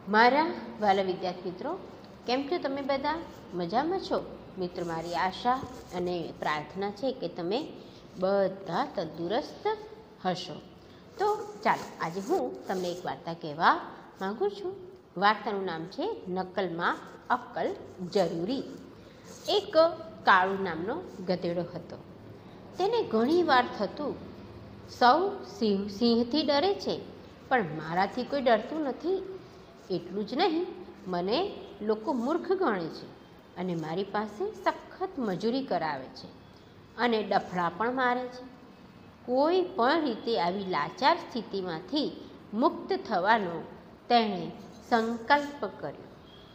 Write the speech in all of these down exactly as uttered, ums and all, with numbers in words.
મારા વાલા વિદ્યાર્થી મિત્રો, કેમ છો તમે બધા? મજામાં છો? મિત્રો, મારી આશા અને પ્રાર્થના છે કે તમે બધા તંદુરસ્ત હશો. તો ચાલો, આજે હું તમને એક વાર્તા કહેવા માગું છું. વાર્તાનું નામ છે નકલમાં અક્કલ જરૂરી. એક કાળુ નામનો ગધેડો હતો. તેને ઘણી વાર થતું, સૌ સિંહ સિંહથી ડરે છે, પણ મારાથી કોઈ ડરતું નથી. એટલું જ નહીં, મને લોકો મૂર્ખ ગણે છે અને મારી પાસે સખત મજૂરી કરાવે છે અને ડફડા પણ મારે છે. કોઈ પણ રીતે આવી લાચાર સ્થિતિમાંથી મુક્ત થવાનો તેણે સંકલ્પ કર્યો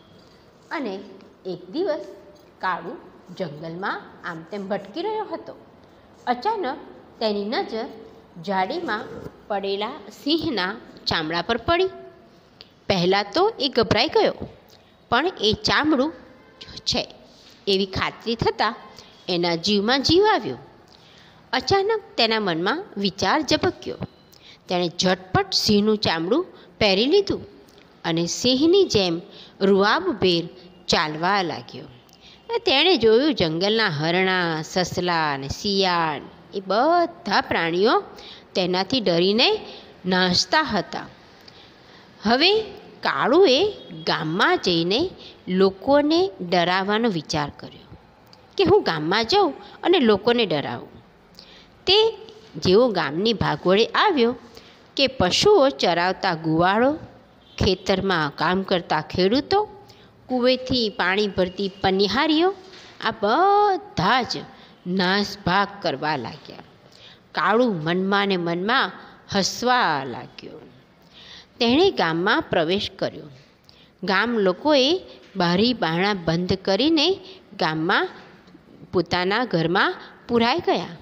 અને એક દિવસ કાળુ જંગલમાં આમ તેમ ભટકી રહ્યો હતો. અચાનક તેની નજર જાડીમાં પડેલા સિંહના ચામડા પર પડી. પહેલાં તો એ ગભરાઈ ગયો, પણ એ ચામડું છે એવી ખાતરી થતાં એના જીવમાં જીવ આવ્યો. અચાનક તેના મનમાં વિચાર ઝબક્યો. તેણે ઝટપટ સિંહનું ચામડું પહેરી લીધું અને સિંહની જેમ રૂઆબભેર ચાલવા લાગ્યો. તેણે જોયું, જંગલના હરણા, સસલા અને શિયાળ એ બધા પ્રાણીઓ તેનાથી ડરીને નાસતા હતા. હવે કાળુએ ગામમાં જઈને લોકોને ડરાવવાનો વિચાર કર્યો કે હું ગામમાં જાઉં અને લોકોને ડરાવું. તે જેવો ગામની ભાગોળે આવ્યો કે પશુઓ ચરાવતા ગુવાળો, ખેતરમાં કામ કરતા ખેડૂતો, કૂવેથી પાણી ભરતી પનિહારીઓ આ બધા જ નાસભાગ કરવા લાગ્યા. કાળુ મનમાં ને મનમાં હસવા લાગ્યો. તેણે ગામમાં પ્રવેશ કર્યો. ગામ લોકોએ બારી બારણાં બંધ કરીને ગામમાં પોતાના ઘરમાં પુરાઈ ગયા.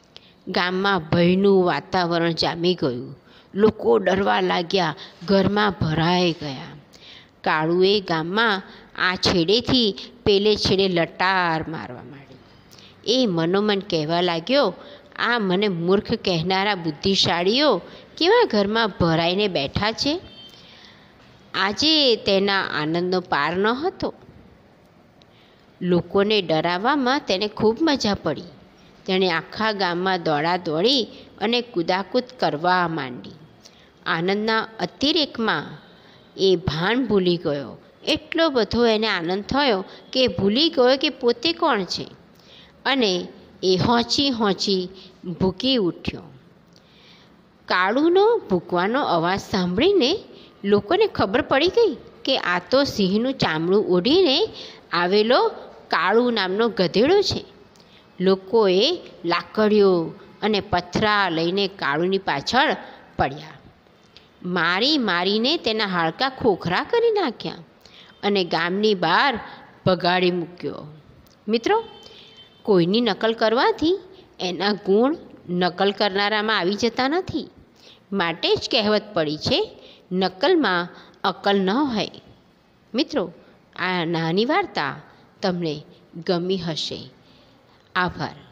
ગામમાં ભયનું વાતાવરણ જામી ગયું. લોકો ડરવા લાગ્યા, ઘરમાં ભરાઈ ગયા. કાળુએ ગામમાં આ છેડેથી પેલે છેડે લટાર મારવા માંડી. એ મનોમન કહેવા લાગ્યો, આ મને મૂર્ખ કહેનારા બુદ્ધિશાળીઓ કેવા ઘરમાં ભરાઈને બેઠા છે. આજે તેના આનંદનો પાર ન હતો. લોકોને ડરાવવામાં તેને ખૂબ મજા પડી. તેણે આખા ગામમાં દોડા દોડી અને કૂદાકૂદ કરવા માંડી. આનંદના અતિરેકમાં એ ભાન ભૂલી ગયો. એટલો બધો એને આનંદ થયો કે ભૂલી ગયો કે પોતે કોણ છે અને એ હોંચી હોંચી ભૂકી ઉઠ્યો. કાળુનો ભૂકવાનો અવાજ સાંભળીને લોકોને ખબર પડી ગઈ કે આ તો સિંહનું ચામડું ઓઢીને આવેલો કાળુ નામનો ગધેડો છે. લોકોએ લાકડીઓ અને પથરા લઈને કાળુની પાછળ પડ્યા. મારી મારીને તેના હાડકાં ખોખરા કરી નાખ્યા અને ગામની બહાર ભગાડી મૂક્યો. મિત્રો, કોઈની નકલ કરવાથી એના ગુણ નકલ કરનારામાં આવી જતા નથી. માટે જ કહેવત પડી છે, નકલમાં અક્કલ ન હોય. મિત્રો, આ નાની વાર્તા તમને ગમી હશે. આભાર.